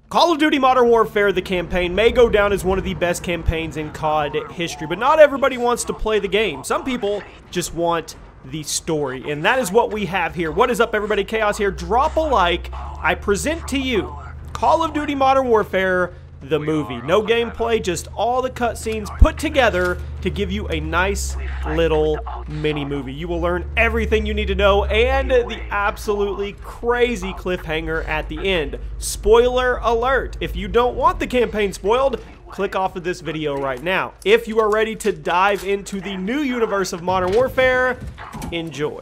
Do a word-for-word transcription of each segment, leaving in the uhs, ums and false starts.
Call of Duty Modern Warfare, the campaign, may go down as one of the best campaigns in C O D history, but not everybody wants to play the game. Some people just want the story, and that is what we have here. What is up, everybody? Chaos here. Drop a like. I present to you Call of Duty Modern Warfare, the movie. No gameplay, just all the cutscenes put together to give you a nice little mini movie. You will learn everything you need to know and the absolutely crazy cliffhanger at the end. Spoiler alert. If you don't want the campaign spoiled, click off of this video right now. If you are ready to dive into the new universe of Modern Warfare, enjoy.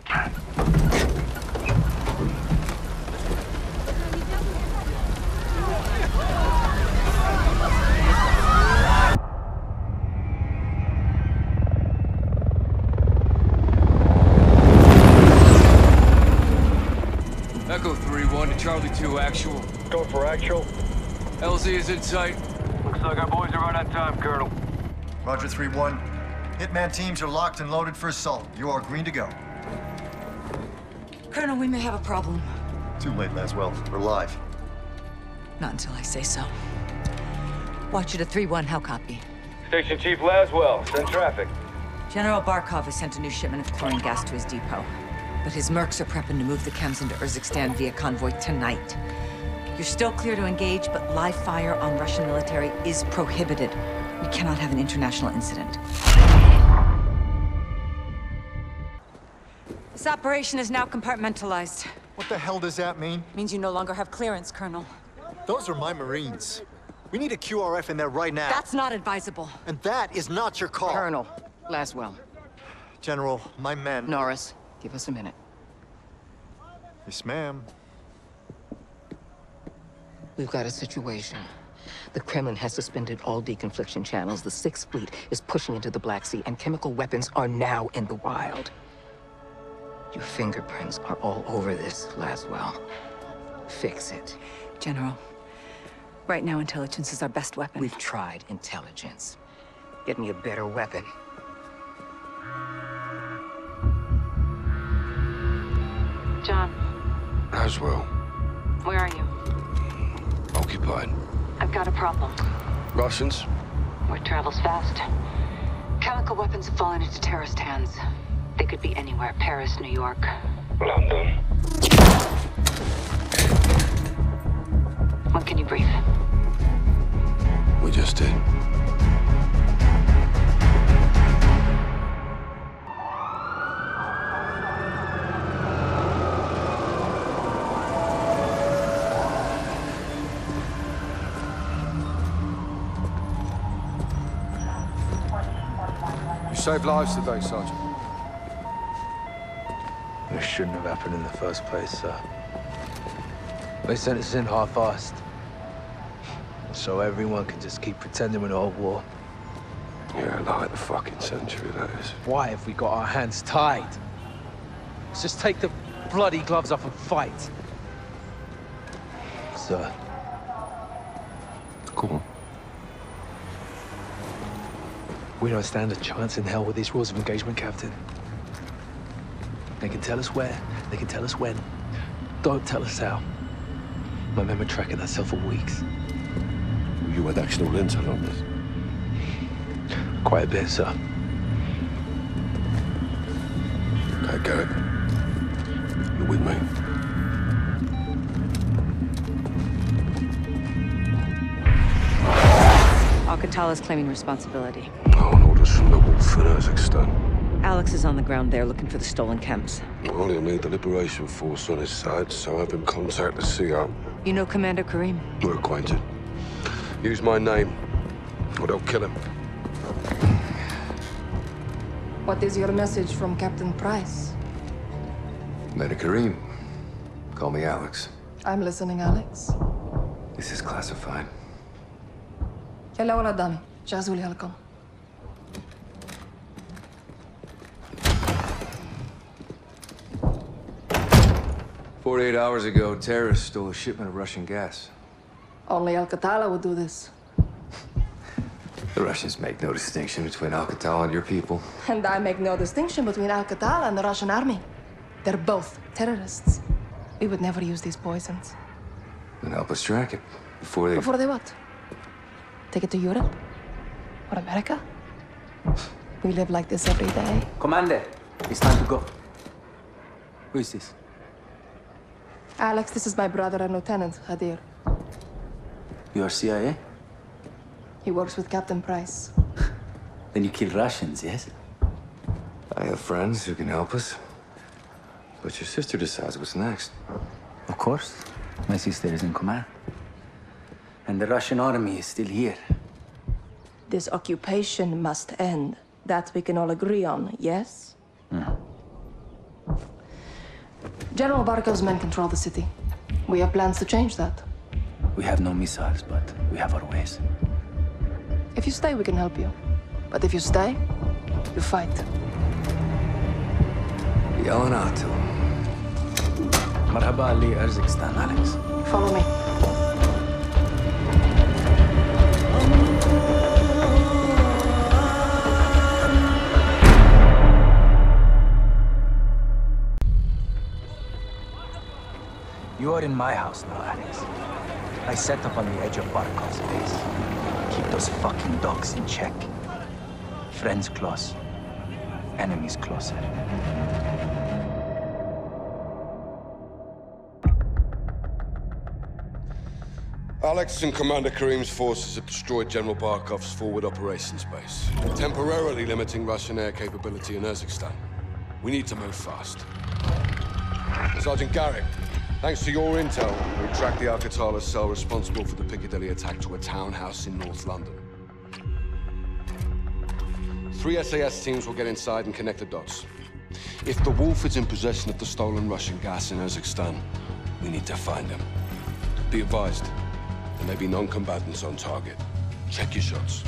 Echo three one to Charlie two actual. Go for actual. L Z is in sight. Looks like our boys are right on time, Colonel. Roger three one. Hitman teams are locked and loaded for assault. You are green to go. Colonel, we may have a problem. Too late, Laswell. We're live. Not until I say so. Watcher to three one, how copy? Station Chief Laswell, send traffic. General Barkov has sent a new shipment of chlorine gas to his depot. But his mercs are prepping to move the chems into Urzikstan via convoy tonight. You're still clear to engage, but live fire on Russian military is prohibited. We cannot have an international incident. This operation is now compartmentalized. What the hell does that mean? Means you no longer have clearance, Colonel. Those are my Marines. We need a Q R F in there right now. That's not advisable. And that is not your call. Colonel, Laswell. General, my men... Norris, give us a minute. Yes, ma'am. We've got a situation. The Kremlin has suspended all deconfliction channels. The Sixth Fleet is pushing into the Black Sea, and chemical weapons are now in the wild. Your fingerprints are all over this, Laswell. Fix it. General, right now intelligence is our best weapon. We've tried intelligence. Get me a better weapon. John, Laswell. where are you? Occupied. I've got a problem. Russians? Word travels fast. Chemical weapons have fallen into terrorist hands. They could be anywhere. Paris, New York. London. When can you brief? We just did. You saved lives today, Sergeant. It shouldn't have happened in the first place, sir. They sent us in half-assed. So everyone can just keep pretending we're not at war. Yeah, like the fucking century, that is. Why have we got our hands tied? Let's just take the bloody gloves off and fight. Sir. Go on. We don't stand a chance in hell with these rules of engagement, Captain. They can tell us where, they can tell us when. Don't tell us how. My men were tracking that cell for weeks. You had actual intel on this? Quite a bit, sir. Okay, Garrett. You're with me. Al-Qatala is claiming responsibility. Oh, and orders from the Wolf in Urzikstan. Alex is on the ground there looking for the stolen chems. Well, he'll need the Liberation Force on his side, so have him contact the C R. You know Commander Karim? We're acquainted. Use my name, or they'll kill him. What is your message from Captain Price? Commander Karim. Call me Alex. I'm listening, Alex. This is classified. يلا ولا قدامي جهزوا لي هالكم. Forty-eight hours ago, terrorists stole a shipment of Russian gas. Only Al-Qatala would do this. The Russians make no distinction between Al-Qatala and your people. And I make no distinction between Al-Qatala and the Russian army. They're both terrorists. We would never use these poisons. And help us track it before they... Before they what? Take it to Europe? Or America? We live like this every day. Commander, it's time to go. Who is this? Alex, this is my brother and Lieutenant Hadir. You are C I A? He works with Captain Price. Then you kill Russians, yes? I have friends who can help us. But your sister decides what's next. Of course. My sister is in command. And the Russian army is still here. This occupation must end. That we can all agree on, yes? Mm. General Barkov's men control the city. We have plans to change that. We have no missiles, but we have our ways. If you stay, we can help you. But if you stay, you fight. Yelanato. Marhaba Ali Urzikstan, Alex. Follow me. You are in my house now, Alex. I set up on the edge of Barkov's base. Keep those fucking dogs in check. Friends close, enemies closer. Alex and Commander Karim's forces have destroyed General Barkov's forward operations base, temporarily limiting Russian air capability in Urzikstan. We need to move fast. Sergeant Garrick, thanks to your intel, we tracked the Al-Qatala cell responsible for the Piccadilly attack to a townhouse in North London. Three S A S teams will get inside and connect the dots. If the Wolf is in possession of the stolen Russian gas in Urzikstan, we need to find him. Be advised, there may be non-combatants on target. Check your shots.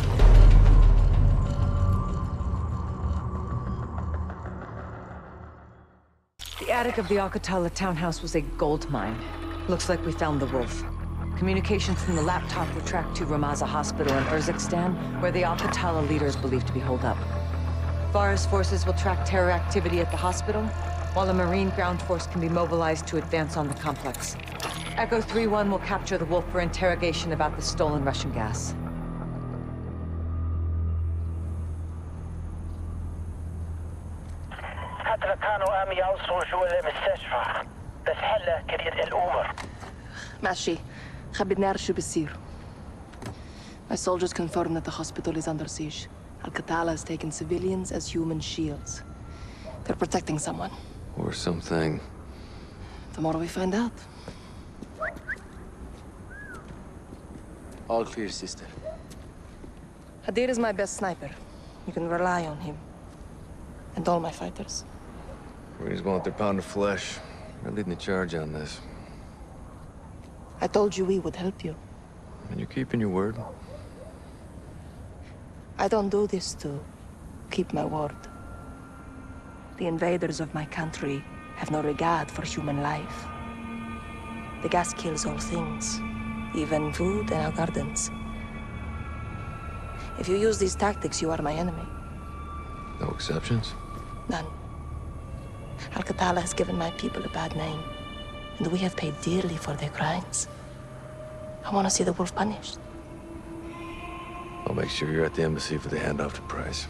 The attic of the Al-Qatala townhouse was a gold mine. Looks like we found the Wolf. Communications from the laptop were tracked to Ramaza Hospital in Urzikstan, where the Al-Qatala leader is believed to be holed up. Varus forces will track terror activity at the hospital, while a Marine ground force can be mobilized to advance on the complex. Echo three one will capture the Wolf for interrogation about the stolen Russian gas. Mashi, خبرنا شو بيصير. My soldiers confirm that the hospital is under siege. Al-Qatala has taken civilians as human shields. They're protecting someone. Or something. Tomorrow we find out. All clear, sister. Hadir is my best sniper. You can rely on him. And all my fighters. Marines want their pound of flesh. They're leading the charge on this. I told you we would help you. And you're keeping your word? I don't do this to keep my word. The invaders of my country have no regard for human life. The gas kills all things, even food and our gardens. If you use these tactics, you are my enemy. No exceptions? None. Al-Qatala has given my people a bad name, and we have paid dearly for their crimes. I want to see the Wolf punished. I'll make sure you're at the embassy for the handoff to Price.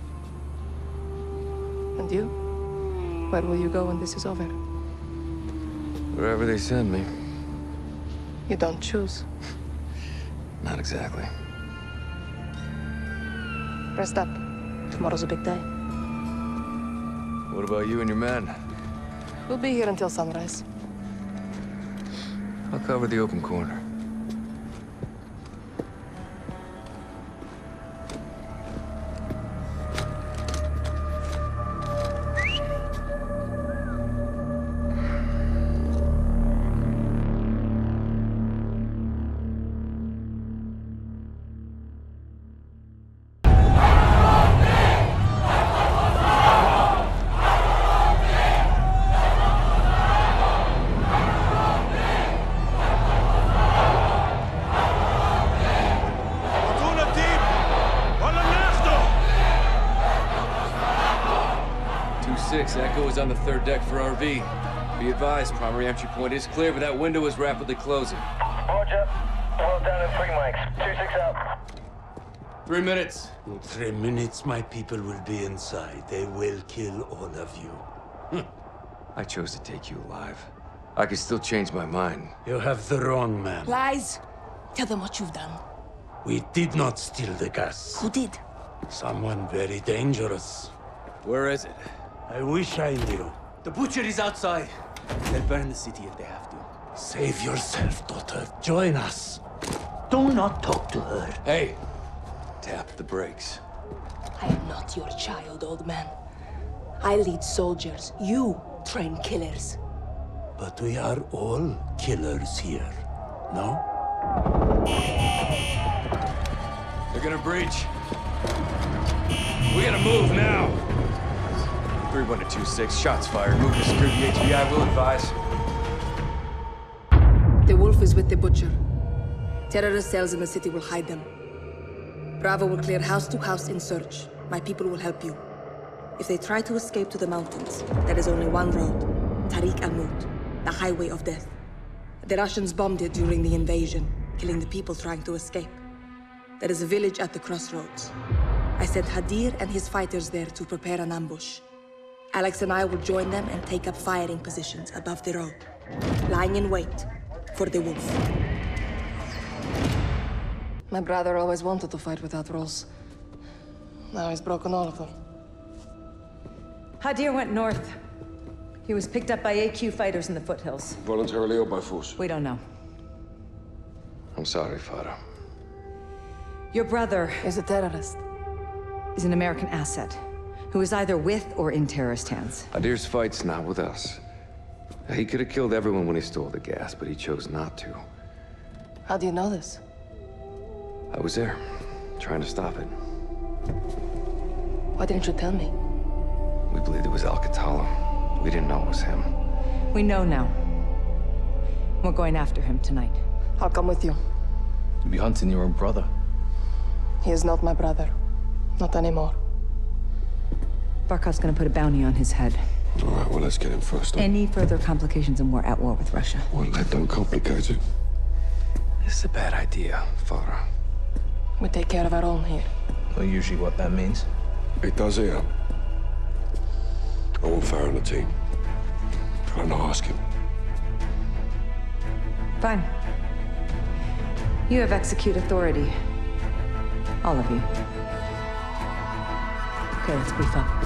And you? Where will you go when this is over? Wherever they send me. You don't choose. Not exactly. Rest up. Tomorrow's a big day. What about you and your men? We'll be here until sunrise. I'll cover the open corner. Echo is on the third deck for R V. Be advised, primary entry point is clear, but that window is rapidly closing. Roger. Well down in three mics. Two six out. Three minutes. In three minutes, my people will be inside. They will kill all of you. I chose to take you alive. I could still change my mind. You have the wrong man. Lies. Tell them what you've done. We did not steal the gas. Who did? Someone very dangerous. Where is it? I wish I knew. The butcher is outside. They'll burn the city if they have to. Save yourself, daughter. Join us. Do not talk to her. Hey, tap the brakes. I am not your child, old man. I lead soldiers. You train killers. But we are all killers here, no? They're gonna breach. We gotta move now. three one to two six, shots fired. Move to secure the H B I, will advise. The wolf is with the butcher. Terrorist cells in the city will hide them. Bravo will clear house to house in search. My people will help you. If they try to escape to the mountains, there is only one road. Tariq al-Mut, the highway of death. The Russians bombed it during the invasion, killing the people trying to escape. There is a village at the crossroads. I sent Hadir and his fighters there to prepare an ambush. Alex and I will join them and take up firing positions above the road, lying in wait for the wolf. My brother always wanted to fight without rules. Now he's broken all of them. Hadir went north. He was picked up by A Q fighters in the foothills. Voluntarily or by force? We don't know. I'm sorry, Farah. Your brother is a terrorist. Is an American asset, who is either with or in terrorist hands. Hadir's fight's not with us. He could have killed everyone when he stole the gas, but he chose not to. How do you know this? I was there, trying to stop it. Why didn't you tell me? We believed it was Al-Qatala. We didn't know it was him. We know now. We're going after him tonight. I'll come with you. You'll be hunting your own brother. He is not my brother. Not anymore. Barkov's gonna put a bounty on his head. All right, well, let's get him first. Then. Any further complications and we're at war with Russia. Well, that don't complicate it. This is a bad idea, Farah. We take care of our own here. Not usually what that means. It does here. I want Farah on the team. Try not ask him. Fine. You have execute authority. All of you. Okay, let's brief up.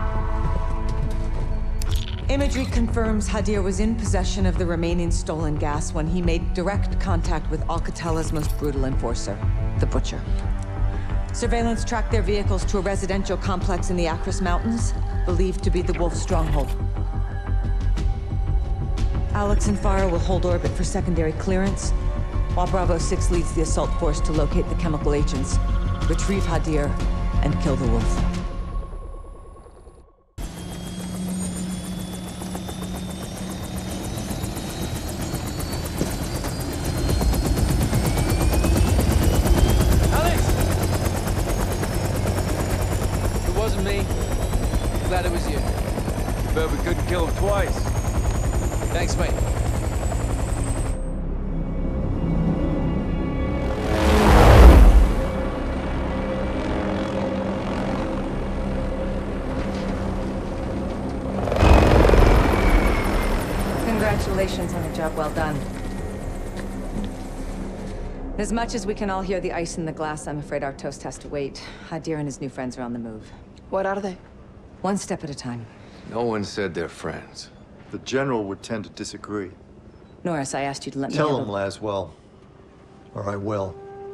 Imagery confirms Hadir was in possession of the remaining stolen gas when he made direct contact with Al-Qatala's most brutal enforcer, the Butcher. Surveillance tracked their vehicles to a residential complex in the Akris Mountains, believed to be the Wolf's stronghold. Alex and Farah will hold orbit for secondary clearance, while Bravo six leads the assault force to locate the chemical agents, retrieve Hadir, and kill the Wolf. Glad it was you. Bet we couldn't kill him twice. Thanks, mate. Congratulations on a job well done. As much as we can all hear the ice in the glass, I'm afraid our toast has to wait. Hadir and his new friends are on the move. What are they? One step at a time. No one said they're friends. The General would tend to disagree. Norris, I asked you to let me Tell handle- him, Laswell. Or I will.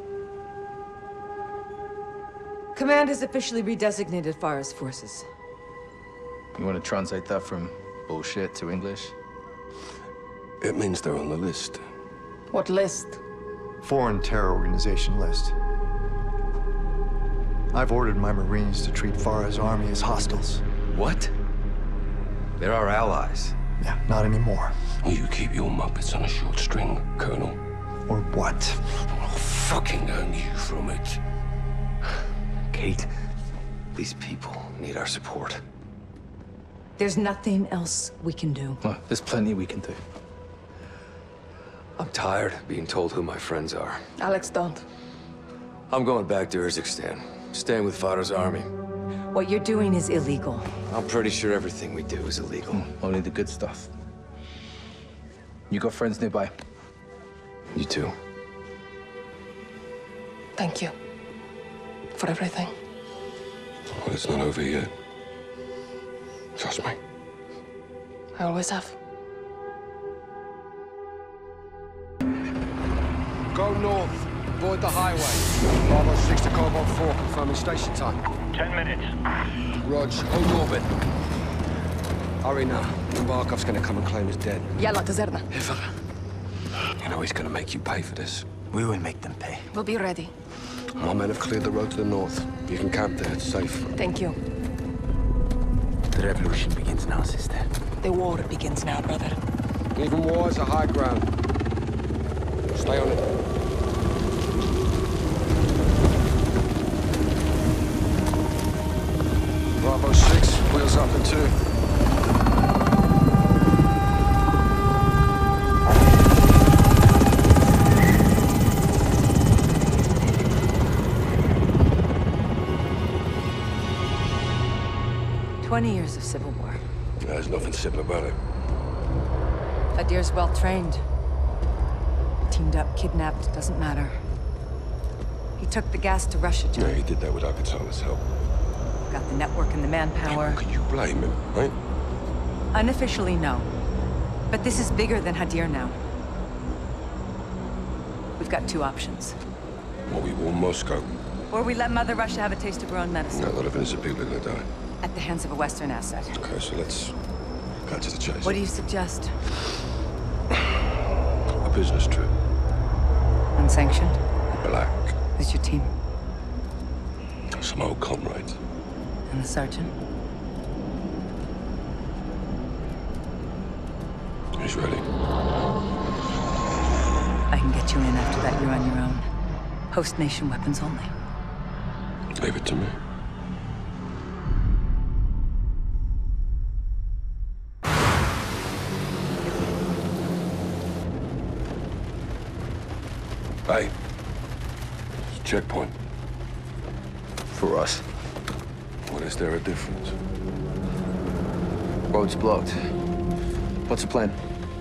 Command has officially redesignated Farah's forces. You want to translate that from bullshit to English? It means they're on the list. What list? Foreign terror organization list. I've ordered my Marines to treat Farah's army as hostiles. What? They're our allies. Yeah, not anymore. Will you keep your muppets on a short string, Colonel? Or what? I'll fucking earn you from it. Kate, these people need our support. There's nothing else we can do. Well, there's plenty we can do. I'm tired of being told who my friends are. Alex, don't. I'm going back to Urzikstan, staying with Farah's army. What you're doing is illegal. I'm pretty sure everything we do is illegal. Mm, only the good stuff. You got friends nearby? You too. Thank you. For everything. Well, it's not over yet. Trust me. I always have. Go north. Avoid the highway. Bravo six to Cobalt four, confirming station time. Ten minutes. Rog, hold orbit. Hurry now. Barkov's gonna come and claim his dead. Yalla, Tazerna. You know he's gonna make you pay for this. We will make them pay. We'll be ready. My men have cleared the road to the north. You can camp there, it's safe. Thank you. The revolution begins now, sister. The war begins now, brother. Even war is a high ground. Stay on it. Bravo six, wheels up in two. Twenty years of civil war. There's nothing simple about it. Adir's well trained. Teamed up, kidnapped, doesn't matter. He took the gas to Russia, John. Yeah, he did that without Katana's help. Got the network and the manpower. How can you blame him, right? Unofficially, no. But this is bigger than Hadir now. We've got two options. Well, we warn Moscow. Or we let Mother Russia have a taste of her own medicine. No, a lot of innocent people are gonna die. At the hands of a Western asset. Okay, so let's cut to the chase. What do you suggest? A business trip. Unsanctioned? Black. Who's your team? Some old comrades. And the sergeant? He's ready. I can get you in after that. You're on your own. Host nation weapons only. Leave it to me. Hey. It's a checkpoint. For us. What is there a difference? Road's blocked. What's the plan?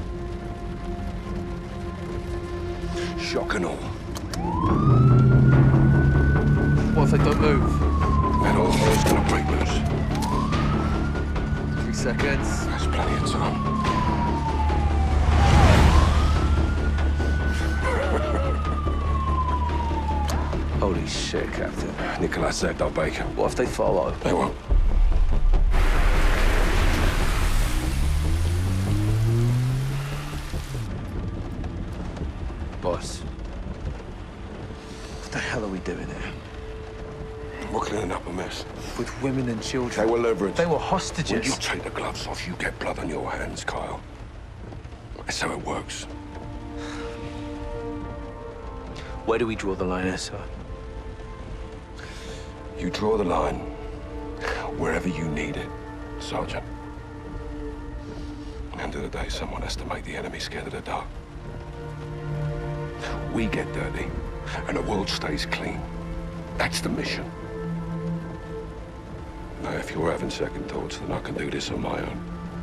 Shock and all. What if they don't move? That old hell's gonna break loose. Three seconds. That's plenty of time. Holy shit, Captain. Nikolai said they'll bake him. What if they follow? They won't. Boss. What the hell are we doing here? We're cleaning up a mess. With women and children. They were leverage. They were hostages. When you take the gloves off, you get blood on your hands, Kyle. That's how it works. Where do we draw the line, sir? You draw the line wherever you need it, Sergeant. End of the day, someone has to make the enemy scared of the dark. We get dirty, and the world stays clean. That's the mission. Now, if you're having second thoughts, then I can do this on my own.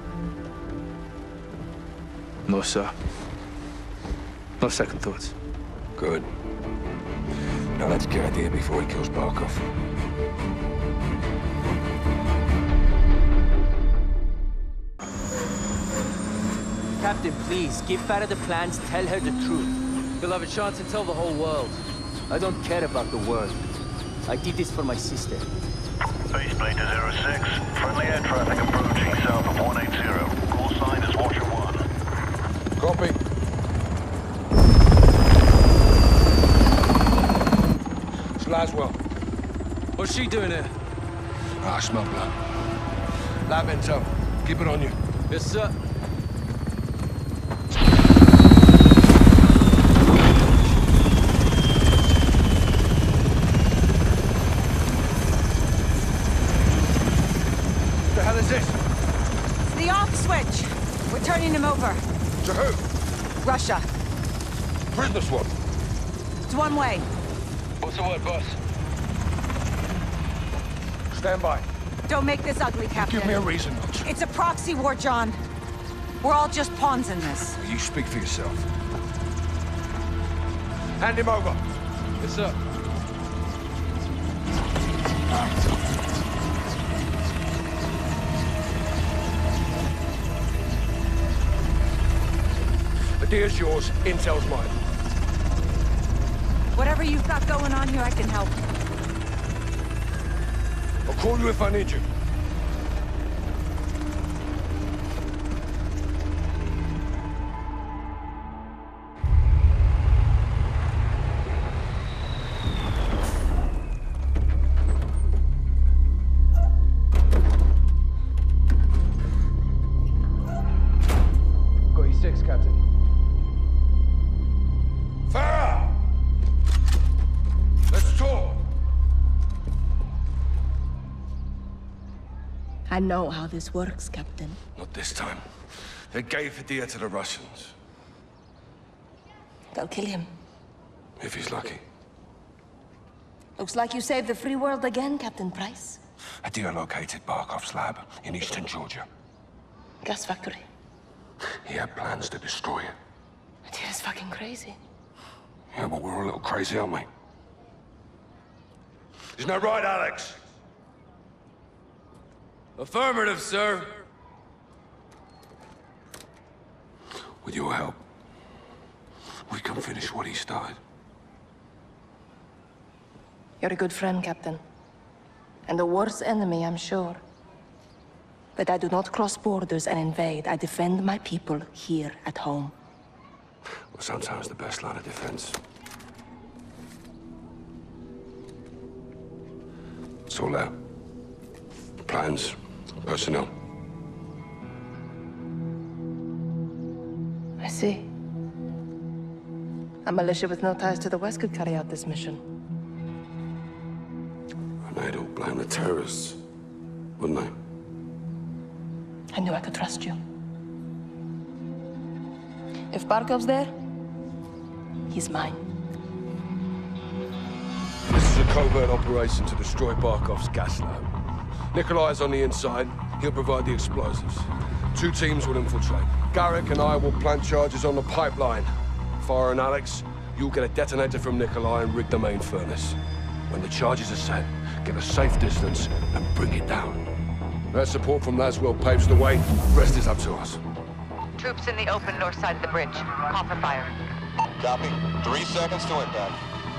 No, sir. No second thoughts. Good. Now let's get out of here before he kills Barkov. Captain, please, give Farah the plans, tell her the truth. We'll have a chance to tell the whole world. I don't care about the world. I did this for my sister. Baseplate to zero six. Friendly air traffic approaching south of one eighty. Call sign is Watcher one. Copy. It's Laswell. What's she doing here? Ah, I smell blood. Lab intel. Keep it on you. Yes, sir. This one. It's one way. What's the word, boss? Stand by. Don't make this ugly, Captain. Give me a reason not to. It's a proxy war, John. We're all just pawns in this. You speak for yourself. Hand him over. Yes, sir. Idea's yours, intel's mine. Whatever you've got going on here, I can help. I'll call you if I need you. Got E six, Captain. Farah! Let's talk! I know how this works, Captain. Not this time. They gave Hadir to the Russians. They'll kill him. If he's lucky. Looks like you saved the free world again, Captain Price. Hadir located Barkov's lab in eastern Georgia. Gas factory. He had plans to destroy it. It is fucking crazy. Yeah, but we're a little crazy, aren't we? Isn't that right, Alex? Affirmative, sir. With your help, we can finish what he started. You're a good friend, Captain. And the worst enemy, I'm sure. But I do not cross borders and invade. I defend my people here at home. Well, sometimes the best line of defense. It's all there. Plans, personnel. I see. A militia with no ties to the West could carry out this mission. And they'd all blame the terrorists, wouldn't they? I knew I could trust you. If Barkov's there, he's mine. This is a covert operation to destroy Barkov's gas lab. Nikolai's on the inside. He'll provide the explosives. Two teams will infiltrate. Garrick and I will plant charges on the pipeline. Farah and Alex, you'll get a detonator from Nikolai and rig the main furnace. When the charges are set, get a safe distance and bring it down. That support from Laswell paves the way. The rest is up to us. Troops in the open north side of the bridge. Call for fire. Copy. Three seconds to impact.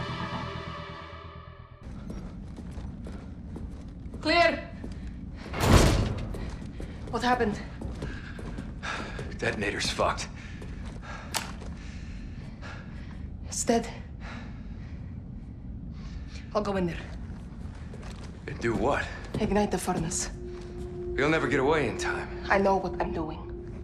Clear! What happened? Detonator's fucked. It's dead. I'll go in there. And do what? Ignite the furnace. You'll never get away in time. I know what I'm doing.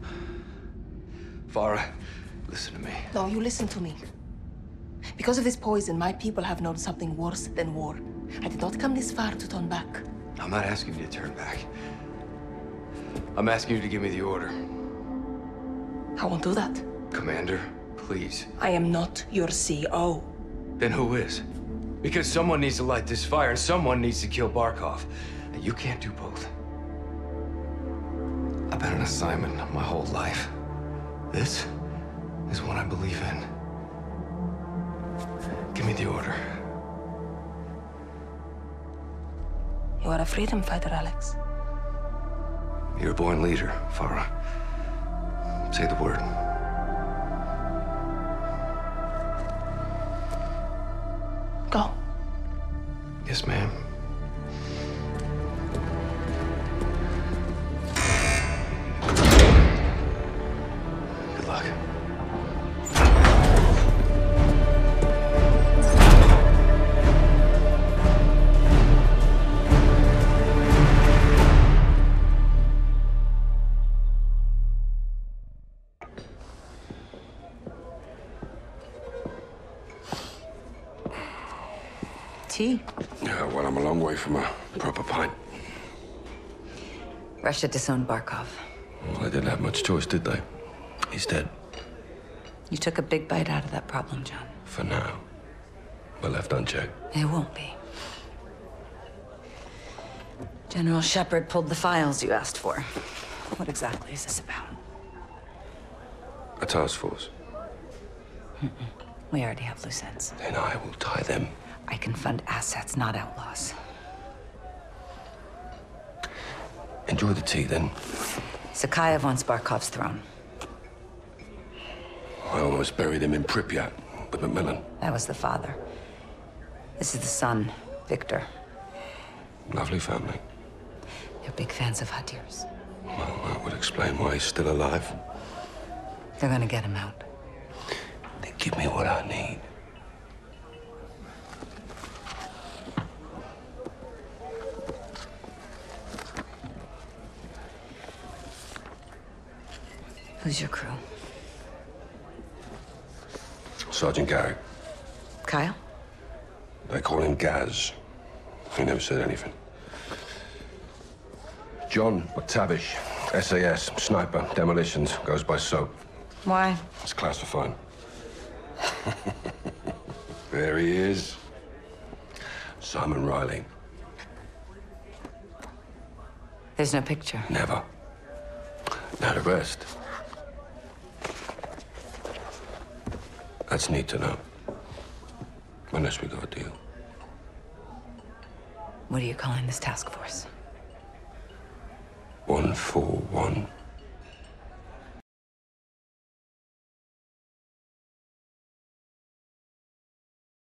Farah, listen to me. No, you listen to me. Because of this poison, my people have known something worse than war. I did not come this far to turn back. I'm not asking you to turn back. I'm asking you to give me the order. I won't do that. Commander, please. I am not your C O. Then who is? Because someone needs to light this fire and someone needs to kill Barkov. And you can't do both. I've been an assignment my whole life. This is what I believe in. Give me the order. You are a freedom fighter, Alex. You're a born leader, Farah. Say the word. Go. Yes, ma'am. Good luck. Tea? Yeah, well, I'm a long way from a proper pint. Russia disowned Barkov. Well, they didn't have much choice, did they? He's dead. You took a big bite out of that problem, John. For now. But left unchecked. It won't be. General Shepard pulled the files you asked for. What exactly is this about? A task force. Mm-mm. We already have loose ends. Then I will tie them. I can fund assets, not outlaws. Enjoy the tea, then. Zakhaev wants Barkov's throne. I almost buried him in Pripyat with Macmillan. That was the father. This is the son, Victor. Lovely family. They're big fans of Hadir's. Well, that would explain why he's still alive. They're gonna get him out. Then give me what I need. Who's your crew? Sergeant Garrick. Kyle? They call him Gaz. He never said anything. John McTavish, S A S, sniper, demolitions, goes by SOAP. Why? It's classified. There he is. Simon Riley. There's no picture. Never. Now the rest. That's neat to know. Unless we got a deal. What are you calling this task force? One four one.